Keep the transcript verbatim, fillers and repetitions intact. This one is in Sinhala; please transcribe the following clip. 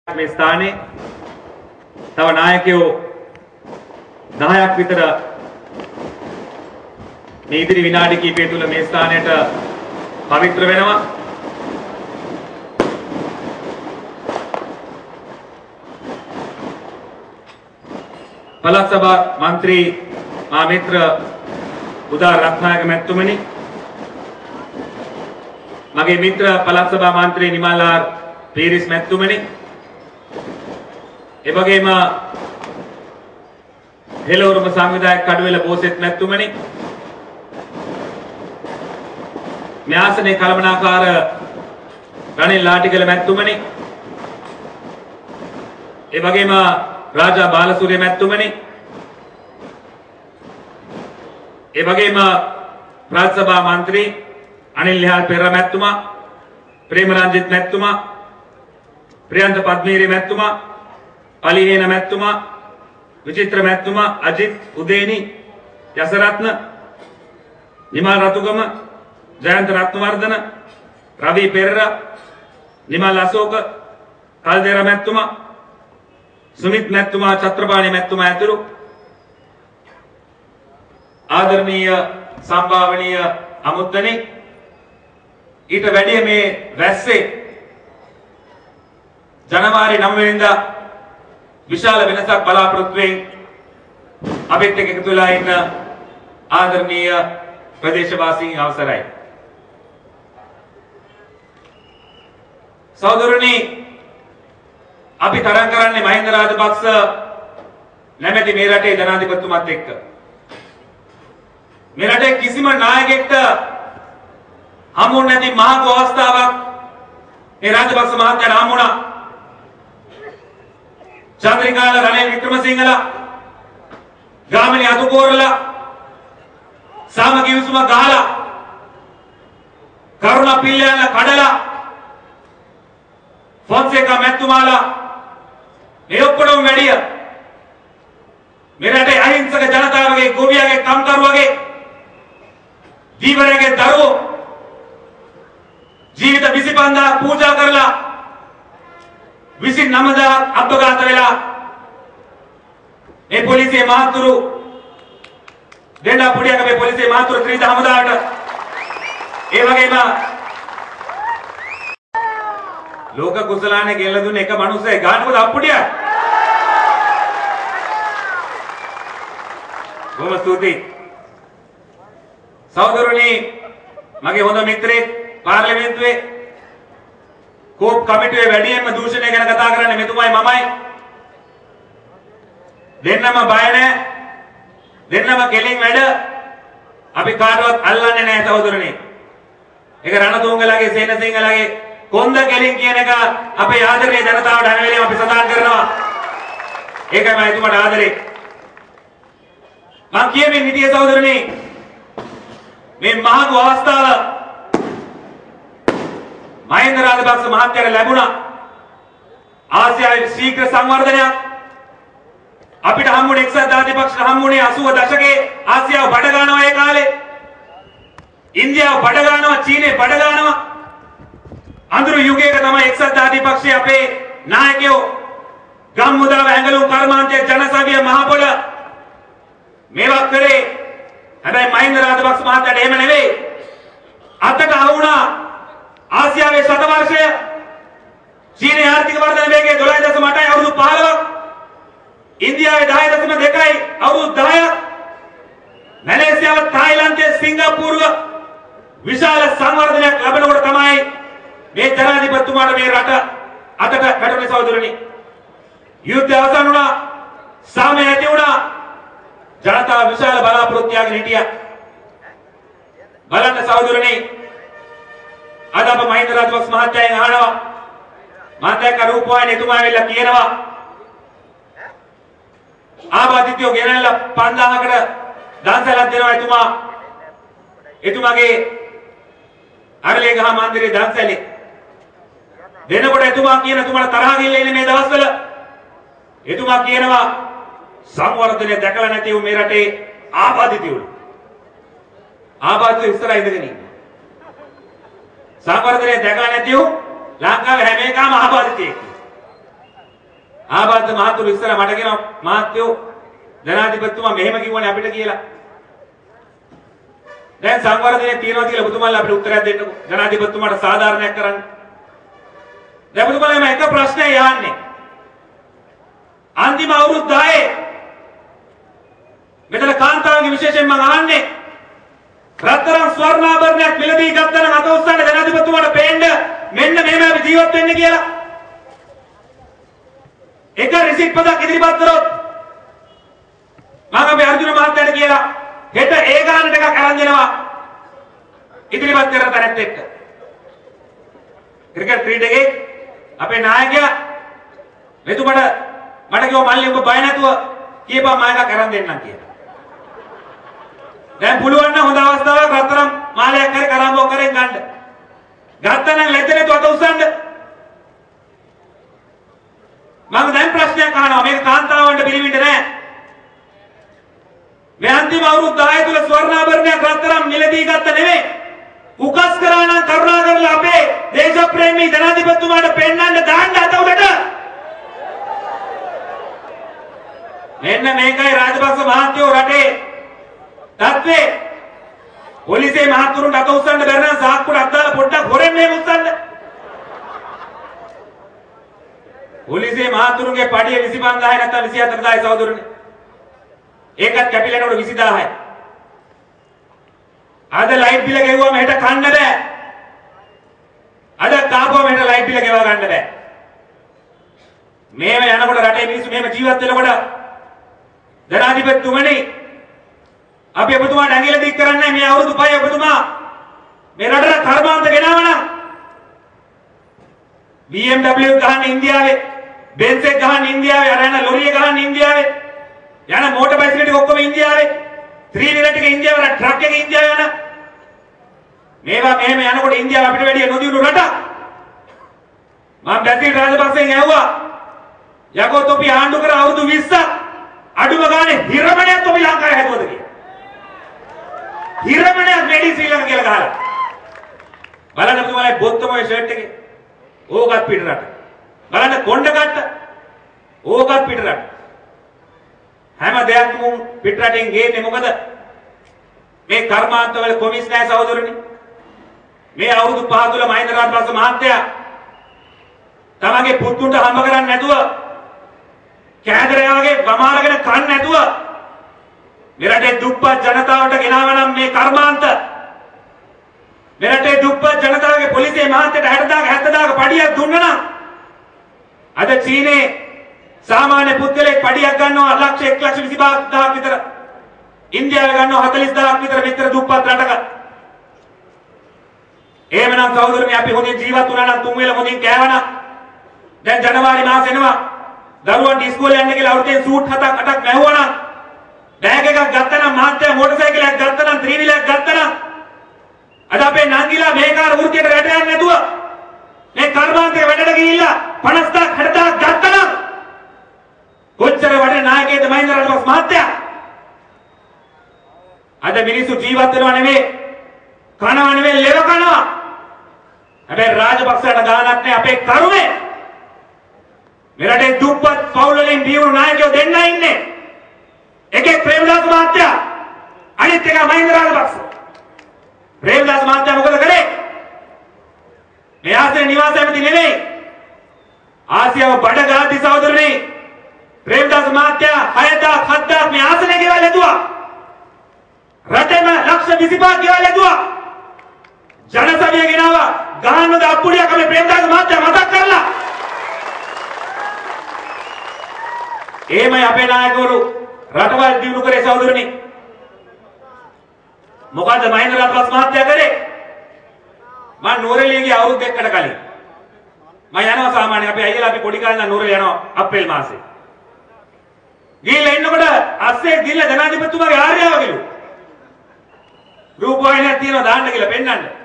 මේ ස්ථානයේ තව නායකයෝ දහයක් විතර මේ ඉදිරි විනාඩි කිහිපය තුළ මේ ස්ථානයට පවිත්‍ර වෙනවා. පළාත් සභා මන්ත්‍රී මා මිත්‍ර උදා රත්නායක මැතිතුමනි, මගේ මිත්‍ර පළාත් සභා මන්ත්‍රී නිමල්ආර් පීරිස් මැතිතුමනි, එවැගේම හෙළවරුම සංවිධායක කඩුවෙල බෝසෙත් මැතිතුමනි, මේ ආසනයේ කළමනාකාර රනිල් ලාටිගල මැතිතුමනි, එවැගේම රාජා බාලසූරිය මැතිතුමනි, එවැගේම ප්‍රාන්ත සභා මන්ත්‍රී අනිල් නිහාල් පෙරේරා මැතිතුමා, ප්‍රේමරංජිත් මැතිතුමා, ප්‍රියන්ත පද්මීරි මැතිතුමා, අලිහේන මැතිතුමා, විචිත්‍ර මැතිතුමා, අජිත් උදේනි, යසරත්න, නිමල් රතුගම, ජයන්ත රත්නවර්ධන, රවි පෙරේරා, නිමල් අශෝක, කල්දේර මැතිතුමා, සුමිත් මැතිතුමා, චත්‍රපාණි මැතිතුමා ඇතුළු ආදරණීය සම්භාවනීය අමුත්තනි, ඊට වැඩිය මේ රැස්සේ ජනවාරි නවය වෙනිදා විශාල වෙනසක් බලාපොරොත්තු වෙමින් අපිත් එක්ක එකතු වෙලා ඉන්න ආදරණීය ප්‍රදේශවාසීන් අවසරයි. සහෝදරනි, අපි තරම් කරන්නේ මහින්ද රාජපක්ෂ නැමැති මේ රටේ ජනාධිපතිතුමත් එක්ක. මේ රටේ කිසිම නායකයෙක්ට හමු නැති මහඟු අවස්ථාවක් මේ රාජපක්ෂ මහත්තයාට හමුණා. චන්ද්‍රිකාල රනිල් වික්‍රමසිංහලා, ගාමිණී අතුකෝරලා සාමගි විසුම ගහලා, කරුණා පිල්ලයන්ලා කඩලා, ෆොන්සේකා මැතිතුමාලා මේ ඔක්කොම වැඩිය මේ රටේ අහිංසක ජනතාවගේ, ගොවියාගේ, කම්කරුවගේ, දීවරගේ දරුවෝ ජීවිත විසි පන්දාක් පූජා කරලා විසි නවදාක් අපඝාත වෙලා මේ පොලිසිය මහතුරු දෙන්නා පුඩියක මේ පොලිසිය මහතුරු ත්‍රිවිධ හමුදාවට, ඒ වගේම ලෝක කුසලානේ ගෙල්ල දුන්නේ එක මිනිස්සෙක් ගන්නකොද අප්පුඩිය. බොහොම ස්තුතියි සහෝදරනි, මගේ හොඳ මිත්‍රයෙක් පාර්ලිමේන්තුවේ කෝප් කමිටුවේ වැඩියෙන්ම දූෂණය ගැන කතා කරන්නේ මෙතුමයි මමයි. දෙන්නම බය නැහැ, දෙන්නම කෙලින් වැඩ. අපි කාටවත් අල්ලන්නේ නැහැ සහෝදරනි. ඒක රණතුංගලගේ, සේනසිංහලගේ කොන්ද කෙලින් කියන එක අපේ ආදරණීය ජනතාවට හැම වෙලේම අපි සඳහන් කරනවා. ඒකයි මම එතුමාට ආදරේ. මම කියමින් හිටියේ සහෝදරනි, මේ මහඟු අවස්ථාව මහින්ද රාජපක්ෂ මහත්තයාට ලැබුණා. ආසියාවේ ශීඝ්‍ර සංවර්ධනයක් අපිට හම්බුනේ, එක්සත් ජාතිපක්ෂට හම්බුනේ අසූව දශකයේ ආසියාව බඩ ගන්නවා. ඒ කාලේ ඉන්දියාව බඩ ගන්නවා, චීනේ බඩ ගන්නවා. අඳුරු යුගයක තමයි එක්සත් ජාතිපක්ෂයේ අපේ නායකයෝ ගම්මුදාව, ඇඟලුම් කර්මාන්තය, ජනසවිය, මහපොළ මේවා කරේ. හැබැයි මහින්ද රාජපක්ෂ මහත්තයාට එහෙම නෙවෙයි. අතට අහුණා ආසියාවේ ශත වර්ෂය, චීනයේ ආර්ථික වර්ධන වේගය දොළහ දශම අටයි අවුරුදු පහළොවක්, ඉන්දියාවේ දහය දශම දෙකයි අවුරුදු දහයක්, මැලේසියාව, තායිලන්තය, සිංගප්පූරුව විශාල සංවර්ධනයක් ලැබෙනකොට තමයි මේ ජනාධිපතිතුමාට මේ රට අතට වැටුනේ සහෝදරනි. යුද්ධය අවසන් වුණා, සාමය ඇති වුණා, ජනතාව විශාල බලාපොරොත්තු තියාගෙන හිටියා. බලන්න සහෝදරනි, අද අප මහින්ද රාජපක්ෂ මහත්තයාගෙන් අහනවා, මහත්තයා රූපවාහිනිය එතුමා ඇවිල්ලා කියනවා ආබාධිතයෝ ගෙනල්ලා පන්දාහකට දන්සලක් දෙනවා එතුමා. එතුමාගේ අරලියගහ මන්දිරේ දන්සලේ දෙනකොට එතුමා කියන, එතුමාට තරහ ගිල්ල ඉන්නේ මේ දවස්වල. එතුමා කියනවා සංවර්ධනය දැකලා නැති වූ මේ රටේ ආබාධිතයෝ ආබාධිතයෝ ඉස්සරහ ඉඳගෙන ඉන්නේ. සංවර්ධනය දැකලා නැති වූ ලංකාවේ හැම එකම ආබාධිතයෙක්. ආබාධ මහතුරු ඉස්සර මට කියනවා මහත්යෝ ජනාධිපතිතුමා මෙහෙම කිව්වනේ අපිට කියලා. දැන් සංවර්ධනයේ තියනවා කියලා ඔබතුමාලා අපිට උත්තරයක් දෙන්නකෝ. ජනාධිපතිතුමාට සාධාරණයක් කරන්න. දැන් ඔබතුමාලා මම එක ප්‍රශ්නයක් යන්නේ. අන්තිම අවුරුදු දහයේ මෙතන කාන්තාවගේ විශේෂයෙන් මම අහන්නේ රත්තරන් ස්වර්ණාභරණයක් මිලදී ගත්තා නම් අත උස්සන්න ජනාධිපතිතුමාට පේන්න මෙන්න මෙහෙම අපි ජීවත් වෙන්නේ කියලා. එක රිසිට් පදක් ඉදිරිපත් කරොත් මම අපි අර්ජුන මහත්තයාට කියලා හෙට ඒ ගානට එකක් අරන් දෙනවා ඉදිරිපත් කරන තරත් එක්ක. ක්‍රිකට් ක්‍රීඩකේ අපේ නායකයා මෙතුමට මට කිව්වා මල්ලි ඔබ බය නැතුව කියපන් මම එකක් අරන් දෙන්නම් කියලා. දැන් පුළුවන් නම් හොඳ අවස්ථාවක් රත්තරන් මාලයක් හරි කරාම්බෝ කරෙන් ගන්න. ගත්තා නම් ලැජ්ජ නැතුව අත උස්සන්න. මම දැන් ප්‍රශ්නයක් අහනවා මේක කාන්තාවන්ට පිළිවිඳ නැහැ. මේ අන්තිම අවුරුදු දහය තුල ස්වර්ණාභරණයක් රත්තරන් මිලදී ගත්ත නෙමෙයි. උකස් කරා නම් කරුණා කරලා අපේ දේශප්‍රේමී ජනාධිපතිතුමාට පෙන්වන්න දාන්න අත උඩට. මෙන්න මේකයි රාජපක්ෂ මහත්තයෝ රටේ තත්ත්වේ. පොලිසියේ මහතුරුන්ට අත උස්සන්න බැරි නම් සාක්කුවට අත් දාලා පොඩ්ඩක් හොරෙන් මේ උස්සන්න. පොලිසියේ මහතුරුන්ගේ පඩිය විසි පන්දාහයි නැත්නම් විසි හතරදාහයි සහෝදරනේ. ඒකත් කැපිලා නෝඩ විසිදාහයි. අද ලයිට් බිල ගෙවුවම හෙට කන්න බෑ. අද කාපුවම හෙට ලයිට් බිල ගෙවා ගන්න බෑ. මේව යනකොට රටේ මිනිස්සු මේව ජීවත් වෙනකොට ජනාධිපතිතුමනි අපි ඔබතුමාට ඇඟිල්ල දික් කරන්නේ මේ අවුරුදු පහේ ඔබතුමා මේ රටට කර්මාන්ත ගෙනාවනම් B M W ගහන්න ඉන්දියාවේ Benz එක ගහන්න ඉන්දියාවේ අර යන ලොරිය ගහන්න ඉන්දියාවේ යන මෝටර් බයිසිකල් ටික ඔක්කොම ඉන්දියාවේ three wheeler ටික ඉන්දියාවේ අර ට්‍රක් එක ඉන්දියාවේ යන මේවා මෙහෙම යනකොට ඉන්දියාව අපිට වැඩිය නොදියුණු රටක්. මම බැසිල් රාජපක්ෂෙන් ඇහුවා යකෝ තොපි ආණ්ඩු කර අවුරුදු විස්සක් අඩුම ගානේ හිරමණයක් තොපි ලංකාවේ හැදුවද කියලා. හිරමණයක් මෙඩි ශ්‍රී ලංකාව කියලා ගහලා. බලන්න ඔබතුමාලා බොත්තම ඔය ෂර්ට් එකේ ඕකත් පිට රට. බලන්න කොණ්ඩ කට්ට ඕකත් පිට රට. හැම දෙයක්ම පිට රටින් ගේන්නේ මොකද? මේ කර්මාන්තවල කොමිස් නැහැ සහෝදරනි. මේ අවුරුදු පහ තුල මහින්ද රාජපක්ෂ මහත්තයා තමගේ පුතුන්ට හම්බ කරන්නේ නැතුව කෑදරයා වගේ වමාරගෙන කන්න නැතුව මේ රටේ දුප්පත් ජනතාවට ගෙනාව නම් මේ කර්මාන්ත මේ රටේ දුප්පත් ජනතාවගේ පොලිසිය මහත්තයට හැටදාක හැත්තදාක පඩියක් දුන්නා නම් අද චීනේ සාමාන්‍ය පුද්ගලෙක් පඩියක් ගන්නවා ලක්ෂ එක ලක්ෂ විසි පහක් විතර. ඉන්දියාවේ ගන්නවා හතළිස් දහසක් විතර මෙතර දුප්පත් රටක. එහෙමනම් සහෝදරනි අපි හොඳින් ජීවත් වුණා නම් තුන් වේල හොඳින් කෑවනම් දැන් ජනවාරි මාසෙ එනවා දරුවන්ට ඉස්කෝලේ යන්න කියලා අවුරුද්දෙන් සූට් හතක් අටක් මැහුවා නම් බෑග් එකක් ගත්තා නම් මහත්තයා මෝටර් සයිකලයක් ගත්තා නම් ත්‍රී වීලරයක් ගත්තා නම් අද අපේ නංගිලා මේ කාර වෘත්තියට රැට යන්නේ නැතුව මේ කර්මාන්තේ වැඩට ගිහිල්ලා පනස්දාක් හැටදාක් ගත්තා නම් කොච්චර වටින නායකයෙක්ද මහින්ද රාජපක්ෂ මහත්තයා. අද මිනිස්සු ජීවත් වෙනවා නෙමෙයි කනවා නෙමෙයි ලෙව කනවා. හැබැයි රාජපක්ෂට ගානක් නැහැ අපේ කරුමේ. මේ රටේ දුප්පත් පවුල් වලින් බියුණු නායකයෝ දෙන්නා ඉන්නේ. එකේ ප්‍රේමදාස මහත්තයා අනිත් එක මහින්ද රාජපක්ෂ. ප්‍රේමදාස මහත්තයා මොකද කරේ? මේ ආශ්‍රය නිවාස ඇමති නෙමෙයි. ආසියාව බඩ ගාති සහෝදරනි. ප්‍රේමදාස මහත්තයා හයදාක් හත්දාක් මේ ආසනය ගෙවල් ඇදුවා. රටේම ලක්ෂ විසි පහක් ගෙවල් ඇදුවා. ජනසභිය ගෙනාවා. ගහන්නද අප්පුඩියක් අපේ ප්‍රේමදාස මහත්තයා මතක් කරලා. එහෙමයි අපේ නායකවරු රටවල් දියුණු කරේ සහෝදරනි. මොකද මහින්ද රාජපක්ෂ මහත්තයා කරේ? මම නෝරෙලිය ගිය අවුරුදු දෙකකට කලින් මම යනවා සාමාන්‍ය අපේ අයියලා අපි පොඩි කාලේ ඉඳන් නෝරෙලිය යනවා අප්‍රේල් මාසේ. ගිහිල්ලා ඉන්නකොට අස්සේ ගිහිල්ලා ජනාධිපතිතුමාගේ ආර්යාව ගිලු. රූපවාහිනියක් තියෙනවා දාන්න කියලා පෙන්නන්න.